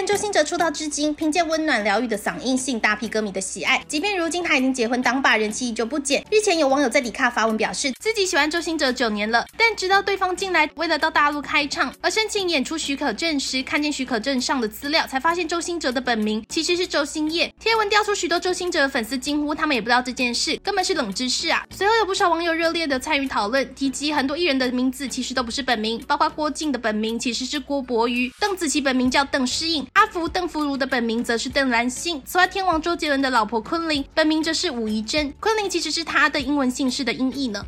人周兴哲出道至今，凭借温暖疗愈的嗓音吸引大批歌迷的喜爱。即便如今他已经结婚当爸，人气依旧不减。日前有网友在迪卡发文表示，自己喜欢周兴哲9年了，但直到对方近来为了到大陆开唱而申请演出许可证时，看见许可证上的资料，才发现周兴哲的本名其实是周兴业。贴文调出许多周兴哲的粉丝惊呼，他们也不知道这件事，根本是冷知识啊！随后有不少网友热烈的参与讨论，提及很多艺人的名字其实都不是本名，包括郭靖的本名其实是郭伯瑜，邓紫棋本名叫邓诗颖，阿福邓福如的本名则是邓兰心。此外，天王周杰伦的老婆昆凌本名则是武怡珍，昆凌其实是他的英文姓氏的音译呢。